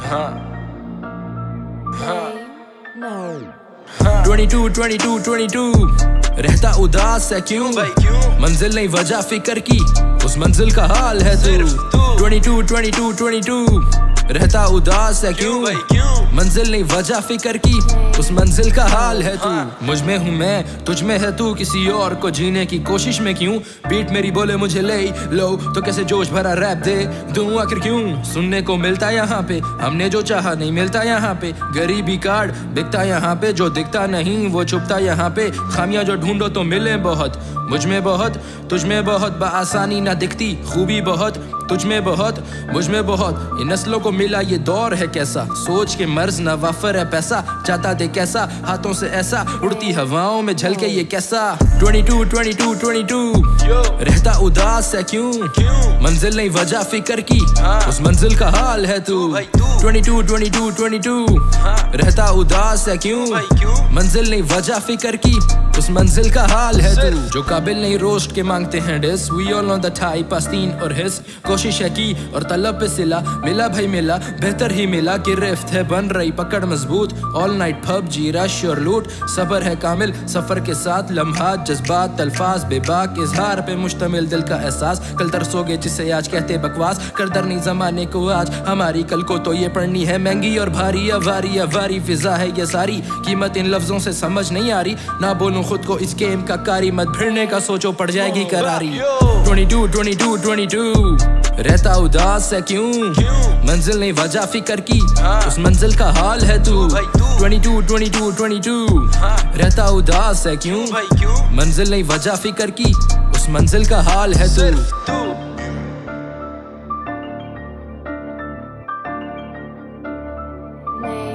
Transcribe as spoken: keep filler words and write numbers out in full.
Twenty two twenty two twenty two रहता उदास है क्यों? मंजिल नहीं वजह फिक्र की, उस मंजिल का हाल है तू। Twenty two twenty two twenty two रहता उदास है क्यों? मंजिल नहीं वजह फिक्र की, उस मंजिल का हाल है तू। मुझ में हूँ मैं, तुझ में है तू, किसी और को जीने की कोशिश में क्यों? बीट मेरी बोले मुझे ले लो तो कैसे जोश भरा रैप दे दूं आखिर क्यों? सुनने को मिलता यहाँ पे हमने जो चाहा नहीं मिलता यहाँ पे, गरीबी कार्ड दिखता यहाँ पे, जो दिखता नहीं वो छुपता यहाँ पे। खामियां जो ढूंढो तो मिले बहुत, मुझ में बहुत तुझ में बहुत, बआसानी ना दिखती खूबी बहुत, तुझ में बहुत मुझ में बहुत। इन नस्लों को मिला ये दौर है कैसा, सोच के मर्ज ना वाफर है पैसा, चाहता दे कैसा हाथों से ऐसा, उड़ती हवाओं में झलके ये कैसा। Twenty two twenty two twenty two रहता उदास है क्यों? मंजिल नहीं वजह फिक्र की, उस मंजिल का हाल है तू। Twenty two twenty two twenty two रहता उदास है क्यों? मंजिल नहीं वजह फिक्र की, उस मंजिल का हाल है तू। जो काबिल नहीं रोस्ट के मांगते हैं diss, we all know the type आस्तीन और हिस। कोशिश है की और तलब पे सिला, मिला भाई मिला बेहतर ही मिला, गिरफ्त है बन रही पकड़ मजबूत। ऑल नाइट पबजी रश और लूट, सबर है कामिल सफर के साथ, लम्हात जज्बात अल्फाज बेबाक, इजहार पे मुश्तमिल दिल का एहसास। कल तरसोगे जिसे आज कहते बकवास, करदर नहीं जमाने को आज हमारी, कल को तो ये पढ़नी है महंगी और भारी। अवारी अवारी फिजा है ये सारी, कीमत इन लफ्जों से समझ नहीं आ रही, ना बोलूं खुद को इस गेम का कारी, मत भिड़ने का सोचो पड़ जाएगी करारी। Twenty two twenty two twenty two रहता उदास है क्यों? मंजिल नहीं वजह फिक्र की, उस मंजिल का हाल है तू। Twenty two twenty two twenty two रहता उदास है क्यों? मंजिल नहीं वजह फिक्र की, उस मंजिल का हाल है तू। Name.